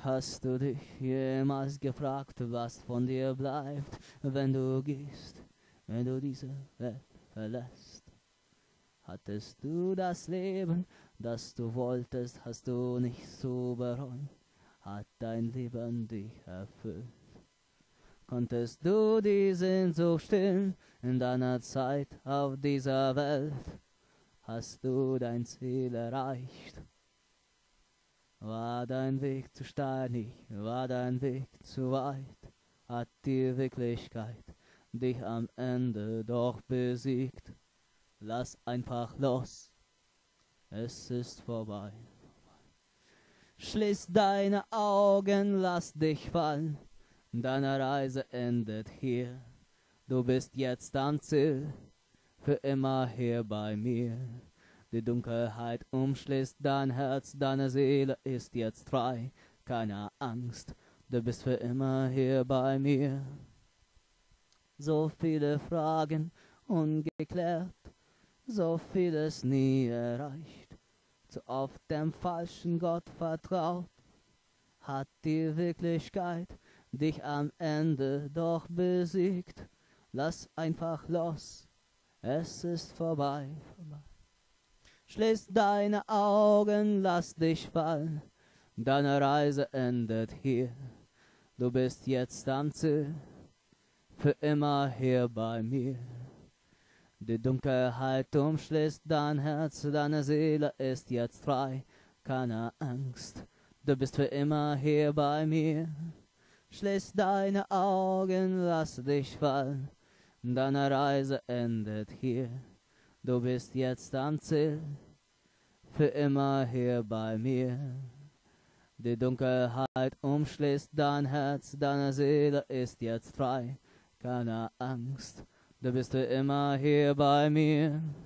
Hast du dich jemals gefragt, was von dir bleibt, wenn du gehst, wenn du diese Welt verlässt? Hattest du das Leben, das du wolltest, hast du nicht zu bereuen? Hat dein Leben dich erfüllt? Konntest du die Sehnsucht stillen in deiner Zeit auf dieser Welt? Hast du dein Ziel erreicht? War dein Weg zu steinig, war dein Weg zu weit? Hat die Wirklichkeit dich am Ende doch besiegt? Lass einfach los, es ist vorbei. Schließ deine Augen, lass dich fallen, deine Reise endet hier. Du bist jetzt am Ziel, für immer hier bei mir. Die Dunkelheit umschließt dein Herz, deine Seele ist jetzt frei. Keine Angst, du bist für immer hier bei mir. So viele Fragen ungeklärt, so vieles nie erreicht. Zu oft dem falschen Gott vertraut, hat die Wirklichkeit dich am Ende doch besiegt. Lass einfach los, es ist vorbei. Schließ deine Augen, lass dich fallen, deine Reise endet hier. Du bist jetzt am Ziel, für immer hier bei mir. Die Dunkelheit umschließt dein Herz, deine Seele ist jetzt frei. Keine Angst, du bist für immer hier bei mir. Schließ deine Augen, lass dich fallen, deine Reise endet hier. Du bist jetzt am Ziel, für immer hier bei mir. Die Dunkelheit umschließt dein Herz, deine Seele ist jetzt frei. Keine Angst, du bist für immer hier bei mir.